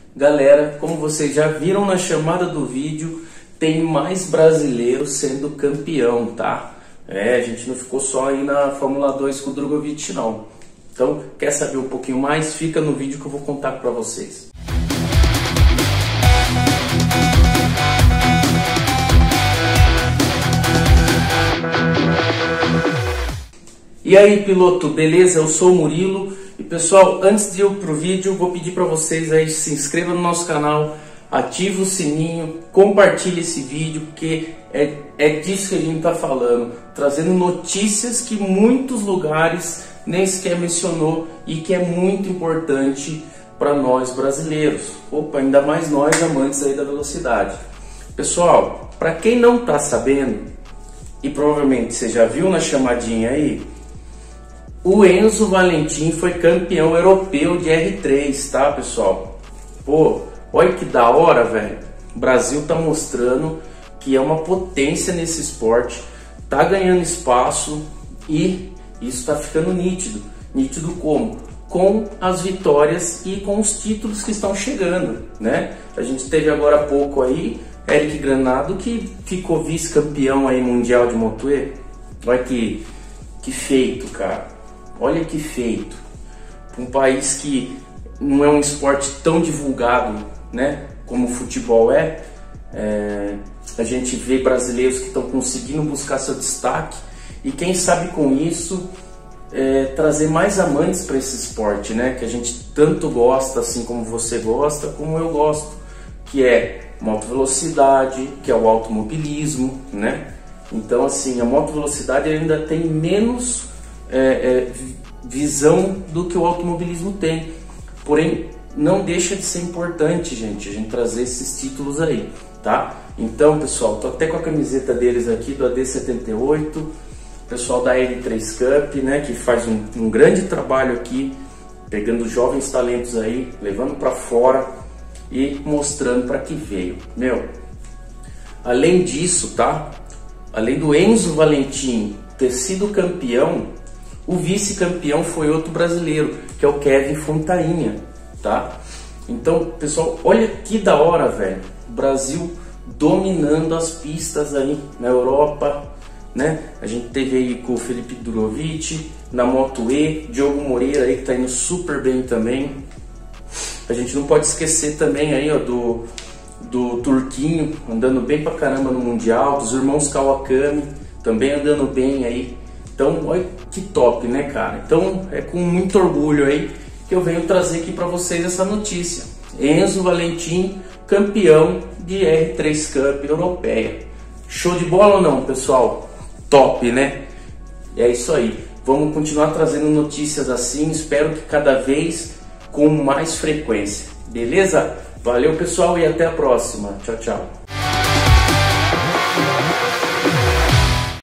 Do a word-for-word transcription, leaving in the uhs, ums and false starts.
Galera, como vocês já viram na chamada do vídeo, tem mais brasileiro sendo campeão, tá? É, a gente não ficou só aí na Fórmula dois com o Drogovic, não. Então, quer saber um pouquinho mais? Fica no vídeo que eu vou contar para vocês. E aí, piloto, beleza? Eu sou o Murilo. E pessoal, antes de eu ir pro vídeo, vou pedir para vocês aí se inscrevam no nosso canal, ative o sininho, compartilhe esse vídeo, porque é, é disso que a gente está falando, trazendo notícias que muitos lugares nem sequer mencionou e que é muito importante para nós brasileiros. Opa, ainda mais nós amantes aí da velocidade. Pessoal, para quem não está sabendo, e provavelmente você já viu na chamadinha aí, o Enzo Valentin foi campeão europeu de R três, tá, pessoal? Pô, olha que da hora, velho. O Brasil tá mostrando que é uma potência nesse esporte, tá ganhando espaço e isso tá ficando nítido. Nítido como? Com as vitórias e com os títulos que estão chegando, né? A gente teve agora há pouco aí Eric Granado, que ficou vice-campeão aí mundial de Moto E. Olha que, que feito, cara. Olha que feito. Um país que não é um esporte tão divulgado, né, como o futebol é, é, a gente vê brasileiros que estão conseguindo buscar seu destaque e quem sabe com isso é, trazer mais amantes para esse esporte, né, que a gente tanto gosta, assim como você gosta, como eu gosto, que é moto velocidade, que é o automobilismo, né? Então assim, a moto velocidade ainda tem menos É, é, visão do que o automobilismo tem, porém não deixa de ser importante, gente, a gente trazer esses títulos aí, tá? Então, pessoal, tô até com a camiseta deles aqui do A D setenta e oito, pessoal da R três Cup, né, que faz um, um grande trabalho aqui, pegando jovens talentos aí, levando para fora e mostrando para que veio. Meu, além disso, tá? Além do Enzo Valentin ter sido campeão, o vice-campeão foi outro brasileiro, que é o Kevin Fontainha, tá? Então, pessoal, olha que da hora, velho. O Brasil dominando as pistas aí na Europa, né? A gente teve aí com o Felipe Drogovic, na Moto E, Diogo Moreira aí que tá indo super bem também. A gente não pode esquecer também aí, ó, do, do Turquinho, andando bem pra caramba no Mundial, dos irmãos Kawakami, também andando bem aí. Então, olha que top, né, cara? Então, é com muito orgulho aí que eu venho trazer aqui para vocês essa notícia. Enzo Valentin, campeão de R três Cup europeia. Show de bola ou não, pessoal? Top, né? É isso aí. Vamos continuar trazendo notícias assim, espero que cada vez com mais frequência. Beleza? Valeu, pessoal, e até a próxima. Tchau, tchau.